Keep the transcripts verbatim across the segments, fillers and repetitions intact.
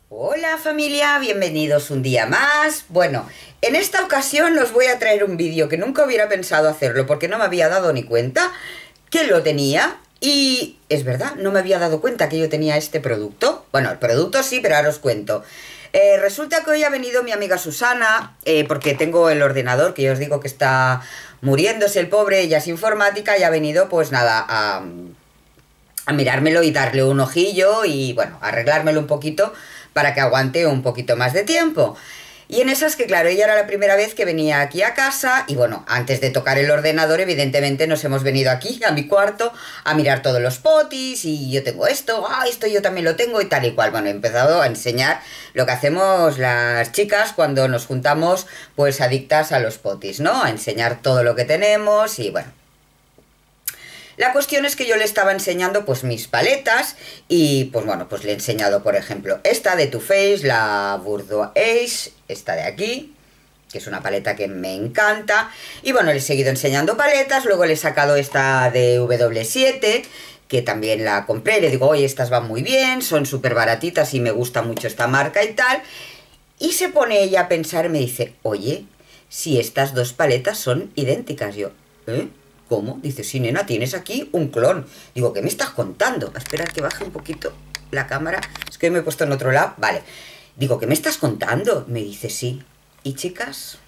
Hola familia, bienvenidos un día más. Bueno, en esta ocasión os voy a traer un vídeo que nunca hubiera pensado hacerlo porque no me había dado ni cuenta que lo tenía. Y es verdad, no me había dado cuenta que yo tenía este producto. Bueno, el producto sí, pero ahora os cuento. Eh, resulta que hoy ha venido mi amiga Susana, eh, porque tengo el ordenador, que yo os digo que está muriéndose el pobre, ella es informática, y ha venido pues nada a, a mirármelo y darle un ojillo y bueno, arreglármelo un poquito para que aguante un poquito más de tiempo. Y en esas que, claro, ella era la primera vez que venía aquí a casa y, bueno, antes de tocar el ordenador, evidentemente nos hemos venido aquí, a mi cuarto, a mirar todos los potis y yo tengo esto, ah, esto yo también lo tengo y tal y cual. Bueno, he empezado a enseñar lo que hacemos las chicas cuando nos juntamos, pues, adictas a los potis, ¿no? A enseñar todo lo que tenemos y, bueno. La cuestión es que yo le estaba enseñando pues mis paletas y pues bueno, pues le he enseñado por ejemplo esta de Too Faced, la Bourjois Ace, esta de aquí, que es una paleta que me encanta. Y bueno, le he seguido enseñando paletas, luego le he sacado esta de W siete, que también la compré, le digo, oye, estas van muy bien, son súper baratitas y me gusta mucho esta marca y tal. Y se pone ella a pensar y me dice, oye, si estas dos paletas son idénticas. Yo, ¿eh? ¿Cómo? Dice, sí, nena, tienes aquí un clon. Digo, ¿qué me estás contando? Espera que baje un poquito la cámara. Es que me he puesto en otro lado. Vale. Digo, ¿qué me estás contando? Me dice, sí. Y chicas,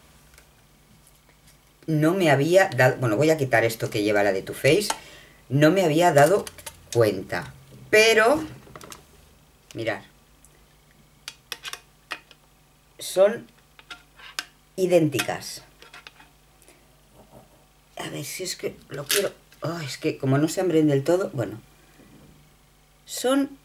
no me había dado... Bueno, voy a quitar esto que lleva la de Too Faced. No me había dado cuenta. Pero, mirad. Son idénticas. A ver si es que lo quiero... Oh, es que como no se abren del todo... Bueno. Son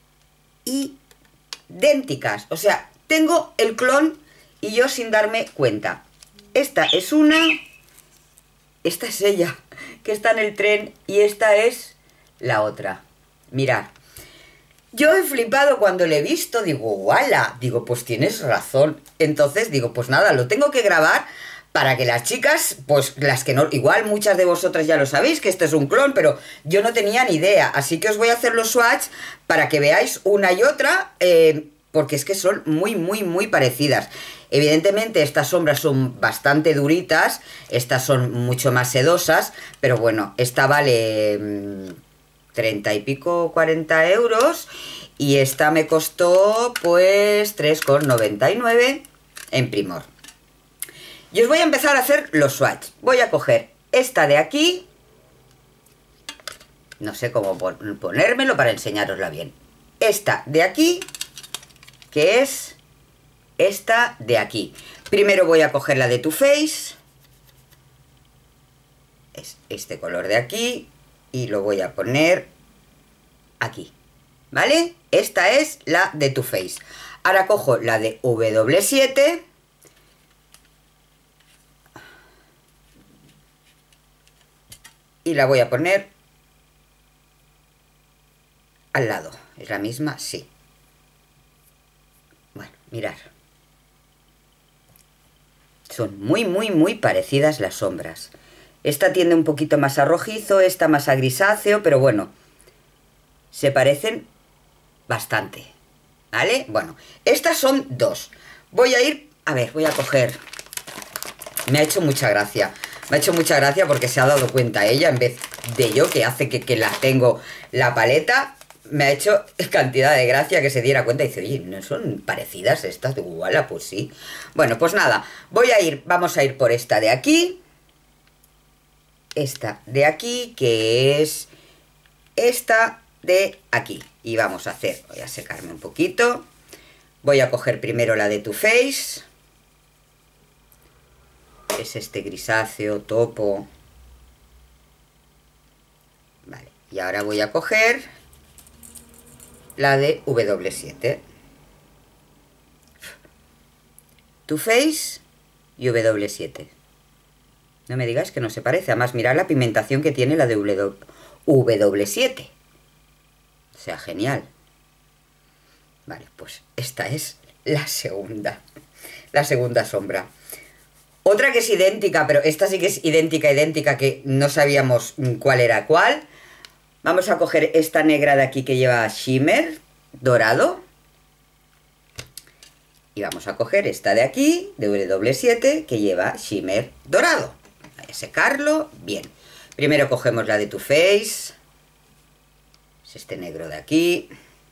idénticas. O sea, tengo el clon y yo sin darme cuenta. Esta es una... Esta es ella, que está en el tren. Y esta es la otra. Mirad. Yo he flipado cuando le he visto. Digo, ¡wala! Digo, pues tienes razón. Entonces digo, pues nada, lo tengo que grabar... Para que las chicas, pues las que no, igual muchas de vosotras ya lo sabéis, que este es un clon, pero yo no tenía ni idea. Así que os voy a hacer los swatch para que veáis una y otra, eh, porque es que son muy, muy, muy parecidas. Evidentemente estas sombras son bastante duritas, estas son mucho más sedosas, pero bueno, esta vale mmm, treinta y pico, cuarenta euros, y esta me costó pues tres con noventa y nueve en Primor. Y os voy a empezar a hacer los swatch. Voy a coger esta de aquí. No sé cómo ponérmelo para enseñárosla bien. Esta de aquí, que es esta de aquí. Primero voy a coger la de Too Faced. Es este color de aquí. Y lo voy a poner aquí. ¿Vale? Esta es la de Too Faced. Ahora cojo la de W siete. Y la voy a poner al lado. ¿Es la misma? Sí. Bueno, mirad. Son muy, muy, muy parecidas las sombras. Esta tiende un poquito más a rojizo, esta más a grisáceo, pero bueno, se parecen bastante. ¿Vale? Bueno, estas son dos. Voy a ir... A ver, voy a coger... Me ha hecho mucha gracia. Me ha hecho mucha gracia porque se ha dado cuenta ella, en vez de yo, que hace que, que la tengo la paleta. Me ha hecho cantidad de gracia que se diera cuenta y dice, oye, ¿no son parecidas estas? De igual, pues sí. Bueno, pues nada, voy a ir, vamos a ir por esta de aquí. Esta de aquí, que es esta de aquí. Y vamos a hacer, voy a secarme un poquito. Voy a coger primero la de Too Faced. Es este grisáceo, topo. Vale, y ahora voy a coger la de W siete. Too Faced y W siete. No me digáis que no se parece. Además, mirad la pigmentación que tiene la de W siete. O sea, genial. Vale, pues esta es la segunda. La segunda sombra. Otra que es idéntica, pero esta sí que es idéntica, idéntica, que no sabíamos cuál era cuál. Vamos a coger esta negra de aquí que lleva shimmer dorado. Y vamos a coger esta de aquí, de W siete, que lleva shimmer dorado. Voy a secarlo bien. Primero cogemos la de Too Faced. Es este negro de aquí.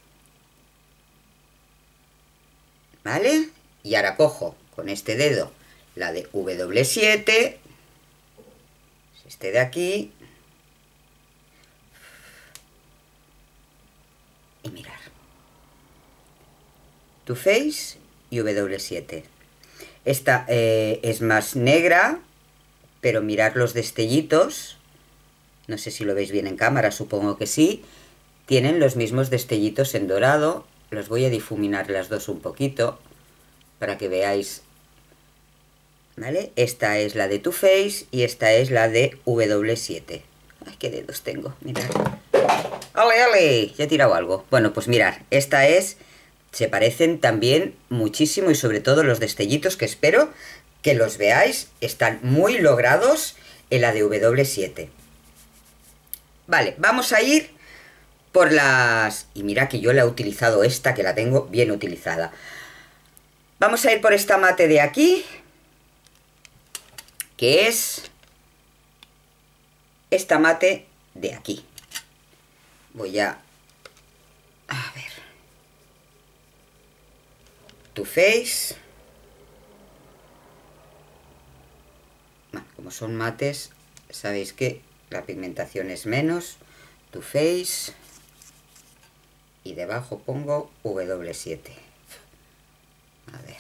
¿Vale? Y ahora cojo con este dedo la de W siete. Es este de aquí. Y mirar. Too Faced y W siete. Esta eh, es más negra, pero mirad los destellitos. No sé si lo veis bien en cámara, supongo que sí. Tienen los mismos destellitos en dorado. Los voy a difuminar las dos un poquito para que veáis. ¿Vale? Esta es la de Too Faced y esta es la de W siete. Ay, qué dedos tengo, mirad. ¡Ale, ale! Ya he tirado algo. Bueno, pues mirad, esta es... Se parecen también muchísimo y sobre todo los destellitos, que espero que los veáis, están muy logrados en la de W siete. Vale, vamos a ir por las... Y mira que yo la he utilizado esta, que la tengo bien utilizada. Vamos a ir por esta mate de aquí, que es esta mate de aquí. Voy a... A ver... Too Faced. Bueno, como son mates, sabéis que la pigmentación es menos. Too Faced. Y debajo pongo W siete. A ver.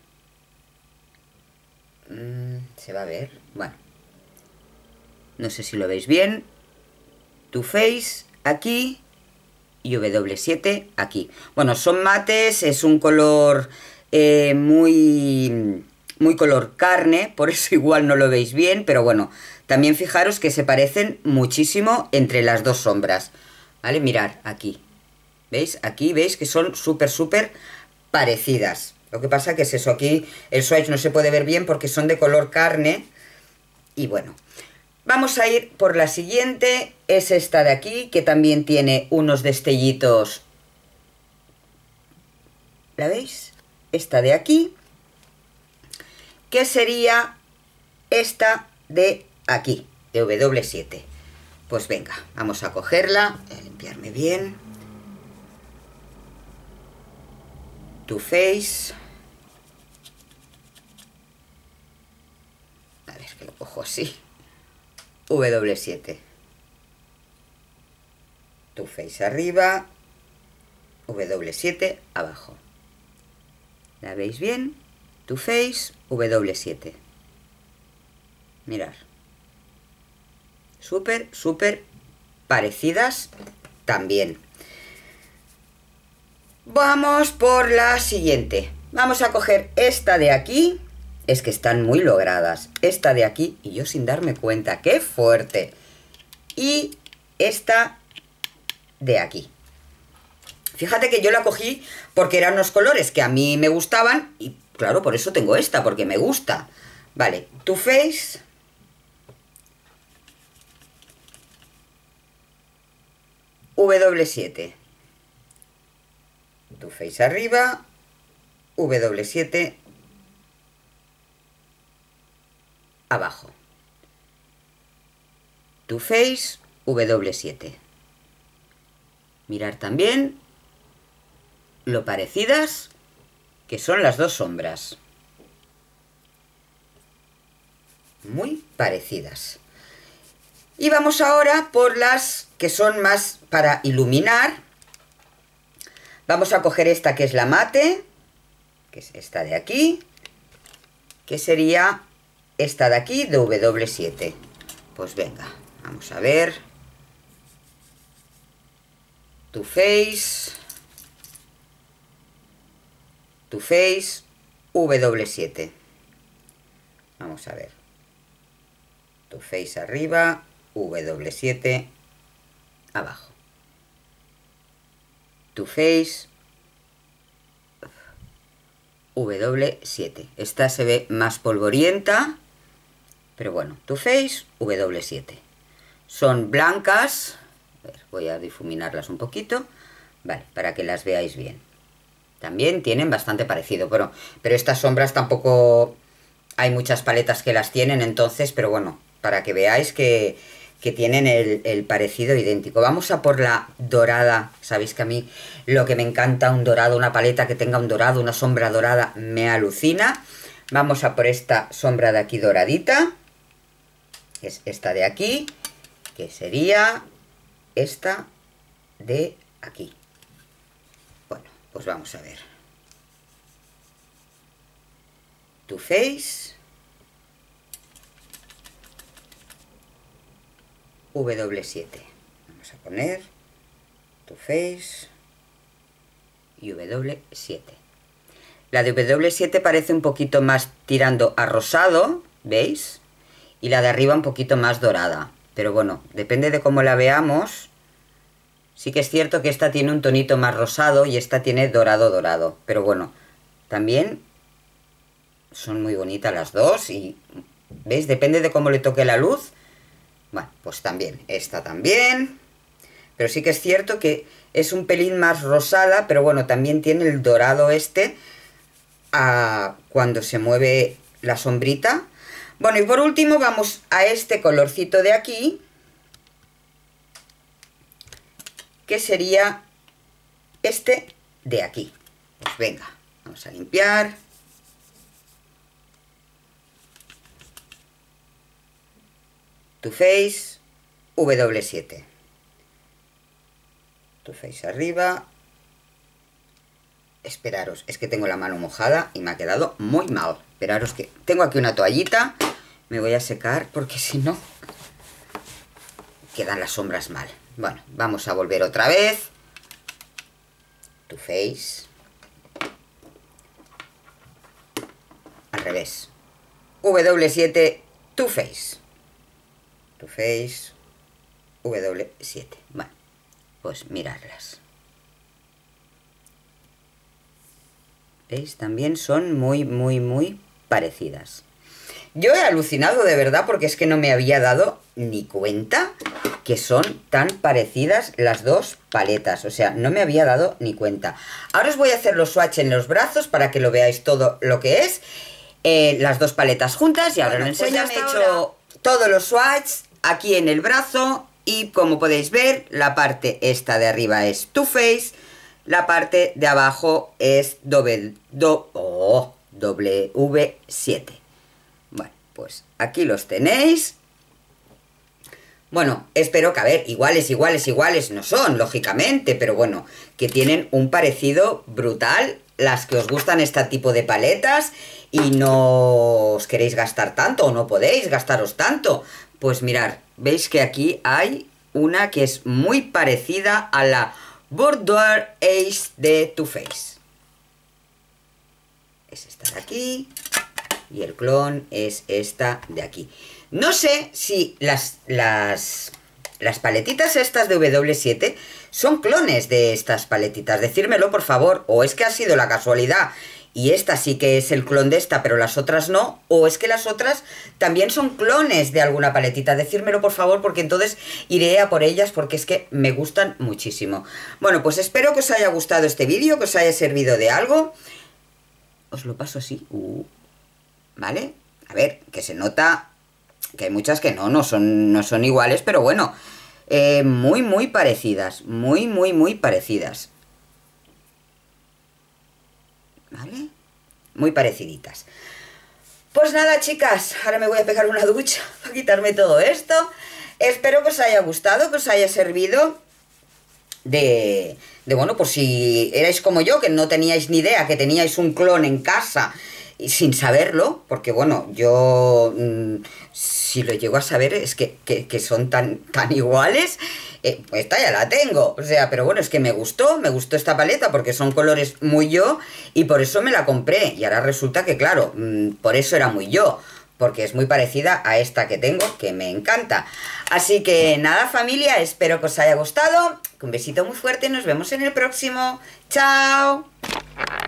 Mm, ¿se va a ver? Bueno. No sé si lo veis bien. Too Faced aquí. Y W siete aquí. Bueno, son mates, es un color eh, muy, muy color carne, por eso igual no lo veis bien, pero bueno, también fijaros que se parecen muchísimo entre las dos sombras, ¿vale? Mirad, aquí, ¿veis? Aquí veis que son súper, súper parecidas. Lo que pasa que es eso, aquí el swatch no se puede ver bien porque son de color carne, y bueno... Vamos a ir por la siguiente, es esta de aquí, que también tiene unos destellitos. ¿La veis? Esta de aquí, que sería esta de aquí, de W siete. Pues venga, vamos a cogerla, voy a limpiarme bien. Too Faced. A ver, que lo cojo así. W siete. Too Faced arriba, W siete abajo. ¿La veis bien? Too Faced, W siete. Mirad. Súper, súper parecidas también. Vamos por la siguiente. Vamos a coger esta de aquí. Es que están muy logradas. Esta de aquí, y yo sin darme cuenta, ¡qué fuerte! Y esta de aquí. Fíjate que yo la cogí porque eran unos colores que a mí me gustaban, y claro, por eso tengo esta, porque me gusta. Vale, Too Faced. W siete. Too Faced arriba, W siete abajo. Too Faced, W siete. Mirar también lo parecidas que son las dos sombras. Muy parecidas. Y vamos ahora por las que son más para iluminar. Vamos a coger esta que es la mate, que es esta de aquí, que sería esta de aquí, de W siete. Pues venga, vamos a ver. Too Faced, Too Faced, W siete. Vamos a ver. Too Faced arriba, W siete abajo. Too Faced, W siete. Esta se ve más polvorienta, pero bueno, Too Faced, W siete. Son blancas. A ver, voy a difuminarlas un poquito, vale, para que las veáis bien. También tienen bastante parecido, pero, pero estas sombras tampoco hay muchas paletas que las tienen, entonces, pero bueno, para que veáis que, que tienen el, el parecido idéntico. Vamos a por la dorada. Sabéis que a mí lo que me encanta, un dorado, una paleta que tenga un dorado, una sombra dorada, me alucina. Vamos a por esta sombra de aquí doradita, es esta de aquí, que sería esta de aquí. Bueno, pues vamos a ver. Too Faced W siete. Vamos a poner Too Faced y W siete. La de W siete parece un poquito más tirando a rosado, ¿veis? Y la de arriba un poquito más dorada. Pero bueno, depende de cómo la veamos. Sí que es cierto que esta tiene un tonito más rosado y esta tiene dorado dorado. Pero bueno, también son muy bonitas las dos y, ¿veis? Depende de cómo le toque la luz. Bueno, pues también, esta también. Pero sí que es cierto que es un pelín más rosada, pero bueno, también tiene el dorado este a cuando se mueve la sombrita. Bueno, y por último vamos a este colorcito de aquí, que sería este de aquí. Pues venga, vamos a limpiar. Too Faced W siete. Too Faced arriba. Esperaros, es que tengo la mano mojada y me ha quedado muy mal. Esperaros que tengo aquí una toallita. Me voy a secar porque si no quedan las sombras mal. Bueno, vamos a volver otra vez. Too Faced. Al revés. W siete Too Faced. Too Faced W siete. Bueno, pues miradlas. ¿Veis? También son muy, muy, muy parecidas. Yo he alucinado de verdad porque es que no me había dado ni cuenta que son tan parecidas las dos paletas. O sea, no me había dado ni cuenta. Ahora os voy a hacer los swatch en los brazos para que lo veáis todo lo que es. Eh, las dos paletas juntas y ahora Bueno, lo enseño. pues ya Me he hasta hecho ahora. todos los swatch aquí en el brazo y como podéis ver, la parte esta de arriba es Too Faced. La parte de abajo es W siete. Bueno, pues aquí los tenéis. Bueno, espero que, a ver, iguales, iguales, iguales no son, lógicamente, pero bueno, que tienen un parecido brutal. Las que os gustan este tipo de paletas y no os queréis gastar tanto o no podéis gastaros tanto, pues mirad, veis que aquí hay una que es muy parecida a la Boudoir Ace de Too Faced. Es esta de aquí y el clon es esta de aquí. No sé si las, las, las paletitas estas de W siete son clones de estas paletitas. Decírmelo, por favor. O es que ha sido la casualidad y esta sí que es el clon de esta, pero las otras no. O es que las otras también son clones de alguna paletita. Decírmelo, por favor, porque entonces iré a por ellas porque es que me gustan muchísimo. Bueno, pues espero que os haya gustado este vídeo, que os haya servido de algo. Os lo paso así. Uh, ¿Vale? A ver, que se nota que hay muchas que no, no son, no son iguales, pero bueno, eh, muy, muy parecidas, muy, muy, muy parecidas. ¿Vale? Muy pareciditas. Pues nada, chicas, ahora me voy a pegar una ducha para quitarme todo esto. Espero que os haya gustado, que os haya servido de, de bueno, por si erais como yo, que no teníais ni idea, que teníais un clon en casa y sin saberlo, porque bueno, yo mmm, si lo llego a saber es que, que, que son tan, tan iguales, eh, pues esta ya la tengo, o sea, pero bueno, es que me gustó, me gustó esta paleta porque son colores muy yo y por eso me la compré y ahora resulta que claro, mmm, por eso era muy yo, porque es muy parecida a esta que tengo, que me encanta. Así que nada, familia, espero que os haya gustado, un besito muy fuerte y nos vemos en el próximo. ¡Chao!